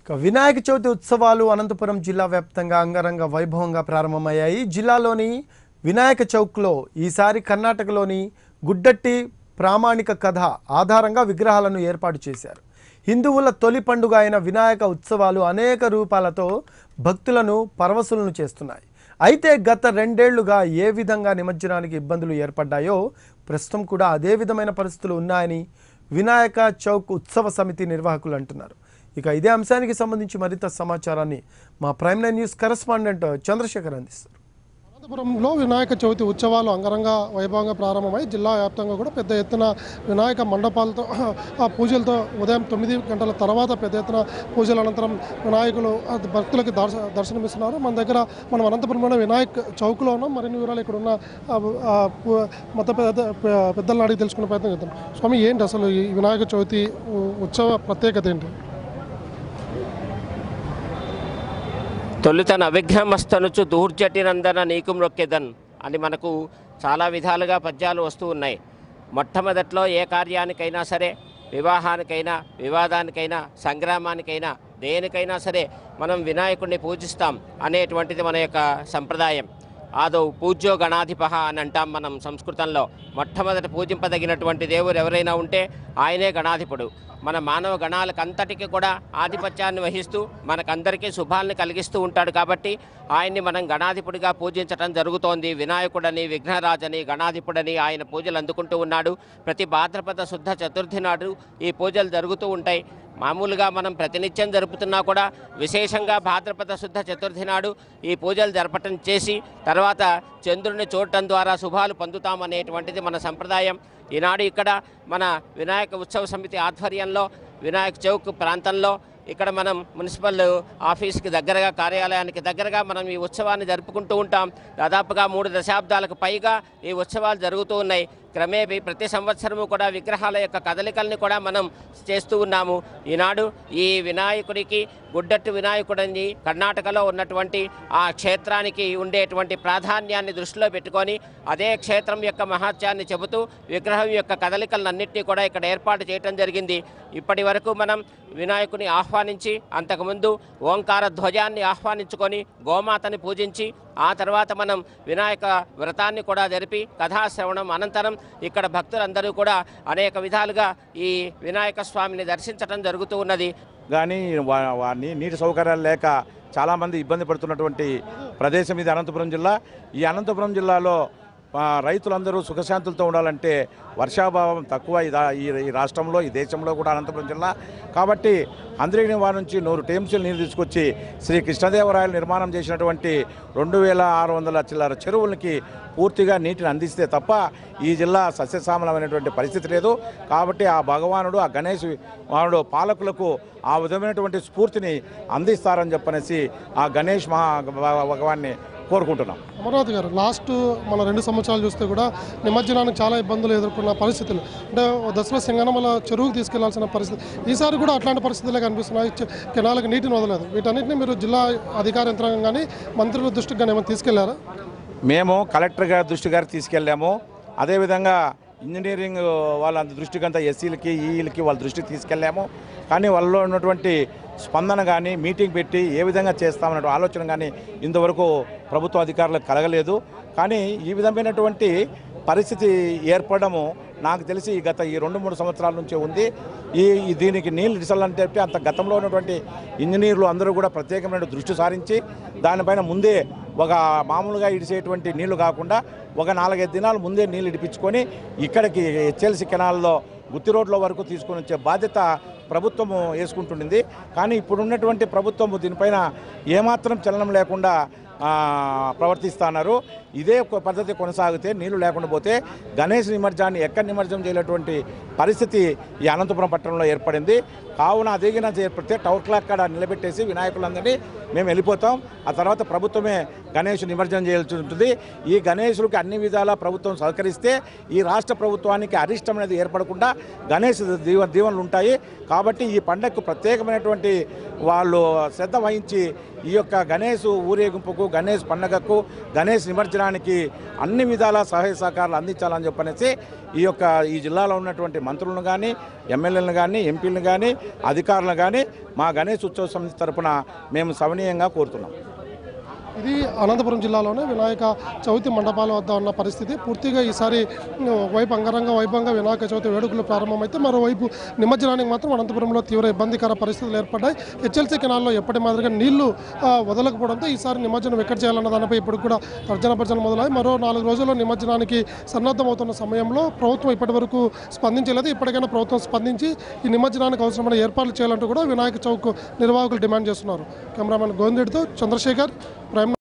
వినాయక చవితి ఉత్సవాలు అనంతపురం జిల్లా వ్యాప్తంగా అంగరంగ వైభవంగా ప్రారంభమయ్యాయి. జిల్లాలోని వినాయక చౌక్లో ఈసారి కర్ణాటకలోని గుడ్డట్టి ప్రామాణిక కథ ఆధారంగా విగ్రహాలను ఏర్పాటు చేశారు. హిందువుల తొలి పండుగ అయిన వినాయక ఉత్సవాలు అనేక రూపాలతో భక్తులను పరవశులను చేస్తున్నాయి. అయితే గత 2 ఏళ్లుగా ఏ విధంగా నిమజ్జనానికి ఇబ్బందులు ఏర్పడ్డాయో ప్రస్తుతం కూడా అదే విధమైన పరిస్థితులు ఉన్నాయని వినాయక చౌక్ ఉత్సవ సమితి నిర్వాహకులు అంటున్నారు. ఇక ఇదే అంశానికి సంబంధించి మరింత సమాచారాన్ని మా ప్రైమ్9 న్యూస్ కరెస్పాండెంట్ చంద్రశేఖర్ అందిస్తారు. అనంతపురంలో వినాయక చవితి ఉత్సవాలు అంగరంగ వైభవంగా ప్రారంభమై జిల్లా వ్యాప్తంగా కూడా పెద్ద ఎత్తున వినాయక మండపాలతో పూజలతో ఉదయం 9 గంటల తర్వాత పెద్ద ఎత్తున పూజల అనంతరం వినాయకులు భక్తులకి దర్శనమిస్తున్నారు. మన దగ్గర మనం అనంతపురంలోనే వినాయక్ చౌక్లో ఉన్నాం. మరిన్ని వివరాలు ఇక్కడ ఉన్న మత పెద్దలను అడిగి తెలుసుకునే ప్రయత్నం చేద్దాం. స్వామి, ఏంటి అసలు ఈ వినాయక చవితి ఉత్సవ ప్రత్యేకత ఏంటి? తొలుత అవిఘ్నమస్తనుచు దూర్జటినందన నీకు మ్రొక్కెదన్ అని మనకు చాలా విధాలుగా పద్యాలు వస్తూ ఉన్నాయి. మొట్టమొదట్లో ఏ కార్యానికైనా సరే, వివాహానికైనా, వివాదానికైనా, సంగ్రామానికైనా, దేనికైనా సరే మనం వినాయకుడిని పూజిస్తాం అనేటువంటిది మన యొక్క సంప్రదాయం. ఆదౌ పూజ్యో గణాధిపః అని అంటాం మనం సంస్కృతంలో. మొట్టమొదట పూజింపదగినటువంటి దేవుడు ఎవరైనా ఉంటే ఆయనే గణాధిపుడు. మన మానవ గణాలకంతటికీ కూడా ఆధిపత్యాన్ని వహిస్తూ మనకందరికీ శుభాలను కలిగిస్తూ ఉంటాడు. కాబట్టి ఆయన్ని మనం గణాధిపుడిగా పూజించడం జరుగుతోంది. వినాయకుడని, విఘ్నరాజని, గణాధిపుడని ఆయన పూజలు అందుకుంటూ ఉన్నాడు. ప్రతి భాద్రపద శుద్ధ చతుర్థి నాడు ఈ పూజలు జరుగుతూ ఉంటాయి. మామూలుగా మనం ప్రతినిత్యం జరుపుతున్నా కూడా విశేషంగా భాద్రపద శుద్ధ చతుర్థి నాడు ఈ పూజలు జరపటం చేసి తర్వాత చంద్రుడిని చూడటం ద్వారా శుభాలు పొందుతామనేటువంటిది మన సంప్రదాయం. ఈనాడు ఇక్కడ మన వినాయక ఉత్సవ సమితి ఆధ్వర్యంలో వినాయక చౌక్ ప్రాంతంలో ఇక్కడ మనం మున్సిపల్ ఆఫీస్కి దగ్గరగా, కార్యాలయానికి దగ్గరగా మనం ఈ ఉత్సవాన్ని జరుపుకుంటూ ఉంటాం. దాదాపుగా 3 దశాబ్దాలకు పైగా ఈ ఉత్సవాలు జరుగుతూ ఉన్నాయి. క్రమేపీ ప్రతి సంవత్సరము కూడా విగ్రహాల యొక్క కదలికల్ని కూడా మనం చేస్తూ ఉన్నాము. ఈనాడు ఈ వినాయకుడికి గుడ్డట్టు వినాయకుడిని కర్ణాటకలో ఉన్నటువంటి ఆ క్షేత్రానికి ఉండేటువంటి ప్రాధాన్యాన్ని దృష్టిలో పెట్టుకొని అదే క్షేత్రం యొక్క మహత్యాన్ని చెబుతూ విగ్రహం యొక్క కదలికలన్నింటినీ కూడా ఇక్కడ ఏర్పాటు చేయడం జరిగింది. ఇప్పటి వరకు మనం వినాయకుని ఆహ్వానించి, అంతకుముందు ఓంకార ధ్వజాన్ని ఆహ్వానించుకొని గోమాతని పూజించి ఆ తర్వాత మనం వినాయక వ్రతాన్ని కూడా జరిపి కథాశ్రవణం అనంతరం ఇక్కడ భక్తులందరూ కూడా అనేక విధాలుగా ఈ వినాయక స్వామిని దర్శించడం జరుగుతూ ఉన్నది. కానీ నీటి సౌకర్యాలు లేక చాలామంది ఇబ్బంది పడుతున్నటువంటి ప్రదేశం ఇది అనంతపురం జిల్లా. ఈ అనంతపురం జిల్లాలో రైతులందరూ సుఖశాంతులతో ఉండాలంటే వర్షాభావం తక్కువ ఈ రాష్ట్రంలో, ఈ దేశంలో కూడా అనంతపురం జిల్లా. కాబట్టి అందరినీ వారి నుంచి 100 టీఎంసీలు నీరు తీసుకొచ్చి శ్రీ కృష్ణదేవరాయలు నిర్మాణం చేసినటువంటి 2600 చిల్లర చెరువులకి పూర్తిగా నీటిని అందిస్తే తప్ప ఈ జిల్లా సస్యశ్యామలమైనటువంటి పరిస్థితి లేదు. కాబట్టి ఆ భగవానుడు, ఆ గణేష్ వానుడు పాలకులకు ఆ విధమైనటువంటి స్ఫూర్తిని అందిస్తారని చెప్పనేసి ఆ గణేష్ భగవాన్ని కోరుకుంటున్నాం. అమరావతి గారు, లాస్ట్ మన 2 సంవత్సరాలు చూస్తే కూడా నిమజ్జనానికి చాలా ఇబ్బందులు ఎదుర్కొన్న పరిస్థితులు, అంటే దసరా సింగనమల చెరువుకు తీసుకెళ్లాల్సిన పరిస్థితి, ఈసారి కూడా అట్లాంటి పరిస్థితులే కనిపిస్తున్నాయి. కెనాలకు నీటిని వదలలేదు. వీటన్నిటిని మీరు జిల్లా అధికార యంత్రాంగం కానీ మంత్రుల దృష్టికి కానీ ఏమైనా తీసుకెళ్లారా? మేము కలెక్టర్ గారి దృష్టి గారికి తీసుకెళ్ళాము. అదేవిధంగా ఇంజనీరింగ్ వాళ్ళ దృష్టికి అంతా ఎస్సీలకి, ఈఈలకి వాళ్ళ దృష్టికి తీసుకెళ్ళాము. కానీ వాళ్ళలో ఉన్నటువంటి స్పందన కానీ, మీటింగ్ పెట్టి ఏ విధంగా చేస్తామన్న ఆలోచన కానీ ఇంతవరకు ప్రభుత్వ అధికారులకు కలగలేదు. కానీ ఈ విధమైనటువంటి పరిస్థితి ఏర్పడము నాకు తెలిసి గత ఈ 2-3 సంవత్సరాల నుంచే ఉంది. దీనికి నీళ్ళు ఇడిసాలంటే అంత గతంలో ఉన్నటువంటి ఇంజనీర్లు అందరూ కూడా ప్రత్యేకమైన దృష్టి సారించి దానిపైన ముందే ఒక మామూలుగా ఇడిసేటువంటి నీళ్లు కాకుండా ఒక 4-5 దినాలు ముందే నీళ్ళు ఇడిపించుకొని ఇక్కడికి హెచ్ఎల్సి కెనాల్లో గుత్తి రోడ్ల వరకు తీసుకొని వచ్చే బాధ్యత ప్రభుత్వము వేసుకుంటుండింది. కానీ ఇప్పుడున్నటువంటి ప్రభుత్వము దీనిపైన ఏమాత్రం చలనం లేకుండా ప్రవర్తిస్తున్నారు. ఇదే పద్ధతి కొనసాగితే, నీళ్లు లేకుండా పోతే గణేష్ నిమజ్జనాన్ని ఎక్కడ నిమజ్జనం చేయలేటువంటి పరిస్థితి ఈ అనంతపురం పట్టణంలో ఏర్పడింది. కావున అదిగిన ఏర్పడితే టవర్ క్లాక్ కాడ నిలబెట్టేసి వినాయకులందరినీ మేము వెళ్ళిపోతాం. ఆ తర్వాత ప్రభుత్వమే గణేష్ నిమజ్జనం చేయాల్సి ఉంటుంది. ఈ గణేశులకి అన్ని విధాలా ప్రభుత్వం సహకరిస్తే ఈ రాష్ట్ర ప్రభుత్వానికి అరిష్టం అనేది ఏర్పడకుండా గణేష్ దీవెనలు ఉంటాయి. కాబట్టి ఈ పండగకు ప్రత్యేకమైనటువంటి వాళ్ళు శ్రద్ధ వహించి ఈ యొక్క గణేష్ ఊరేగింపుకు, గణేష్ పండగకు గణేష్ నిమజ్జనానికి అన్ని విధాల సహాయ సహకారాలు అందించాలని చెప్పనేసి ఈ జిల్లాలో ఉన్నటువంటి మంత్రులను కానీ ఎమ్మెల్యేలను కానీ ఎంపీలను కానీ అధికారులను కానీ మా గణేష్ ఉత్సవ సమితి తరపున మేము సవినీయంగా కోరుతున్నాం. ఇది అనంతపురం జిల్లాలోనే వినాయక చవితి మండపాల వద్ద ఉన్న పరిస్థితి. పూర్తిగా ఈసారి ఒకవైపు అంగరంగ వైభవంగా వినాయక చవితి వేడుకలు ప్రారంభమైతే మరోవైపు నిమజ్జనానికి మాత్రం అనంతపురంలో తీవ్ర ఇబ్బందికర పరిస్థితులు ఏర్పడ్డాయి. హెచ్ఎల్సీ కెనాల్లో ఎప్పటి మాదిరిగా నీళ్లు వదలకపోవడంతో ఈసారి నిమజ్జనం ఎక్కడ చేయాలన్న దానిపై ఇప్పుడు కూడా తర్జన మొదలై మరో 4 రోజుల్లో నిమజ్జనానికి సన్నద్ధమవుతున్న సమయంలో ప్రభుత్వం ఇప్పటివరకు స్పందించలేదు. ఇప్పటికైనా ప్రభుత్వం స్పందించి ఈ నిమజ్జనానికి అవసరమైన ఏర్పాట్లు చేయాలంటూ కూడా వినాయక చౌక్ నిర్వాహకులు డిమాండ్ చేస్తున్నారు. కెమెరామెన్ గోవిందరెడ్డితో చంద్రశేఖర్, ప్రైమ్9.